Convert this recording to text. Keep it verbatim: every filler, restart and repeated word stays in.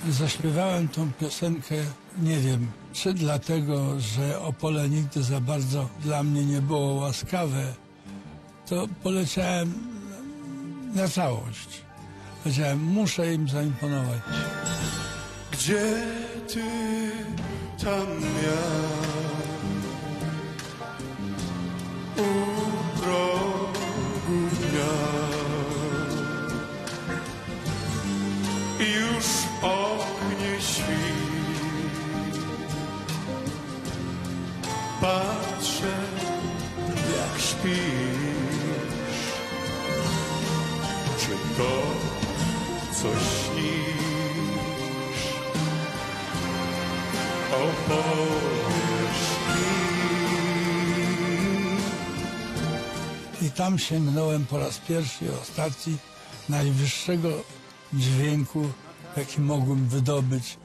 Zaśpiewałem tą piosenkę, nie wiem, czy dlatego, że Opole nigdy za bardzo dla mnie nie było łaskawe, to poleciałem na całość. Powiedziałem, muszę im zaimponować. Gdzie ty tam miał u progu dnia i już w oknie świt patrzę, jak śpisz. Czy to coś śnisz? Opowiesz mi. I tam sięgnąłem po raz pierwszy i ostatni najwyższego dźwięku, jaki mogłem wydobyć